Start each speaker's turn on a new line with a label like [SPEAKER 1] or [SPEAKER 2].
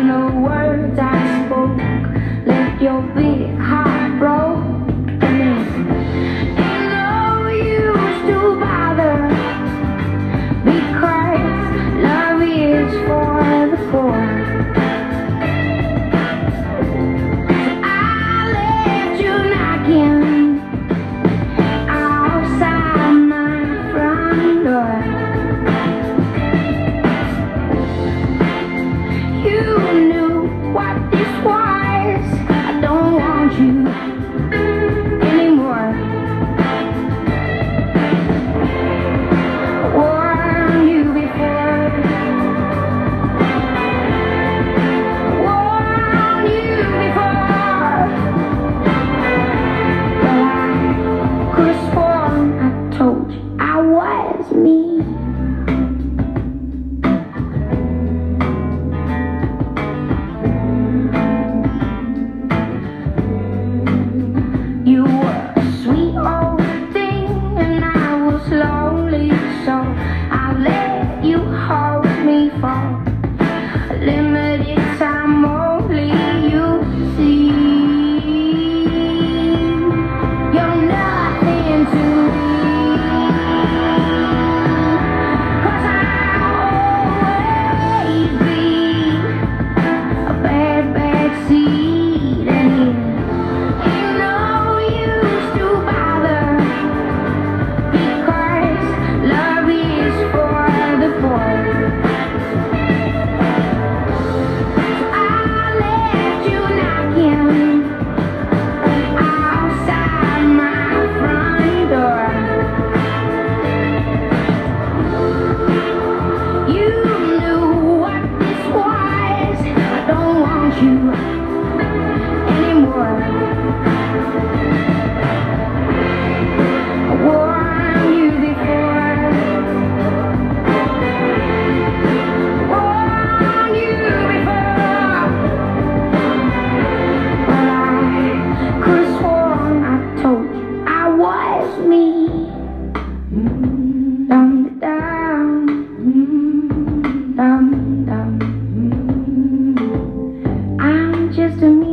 [SPEAKER 1] the words I spoke left your big heart broke. And ain't no use to bother, because love is for the poor. So I left you knocking outside my front door. You knew what this was. I don't want you anymore. I warned you before. I warned you before. But I could've sworn I told you I was me. You were a sweet old thing, and I was lonely, so I let you hold me for a limited time only. You see, you're nothing to me, 'cause I'll always be a bad seed, and ain't no use to bother, because love is for the poor. So I left you knocking outside my front door. You knew what this was. I don't want you anymore. I warned you before. I warned you before. But I could've sworn I told you I was me. Dum dum, dum dum. I'm just a me.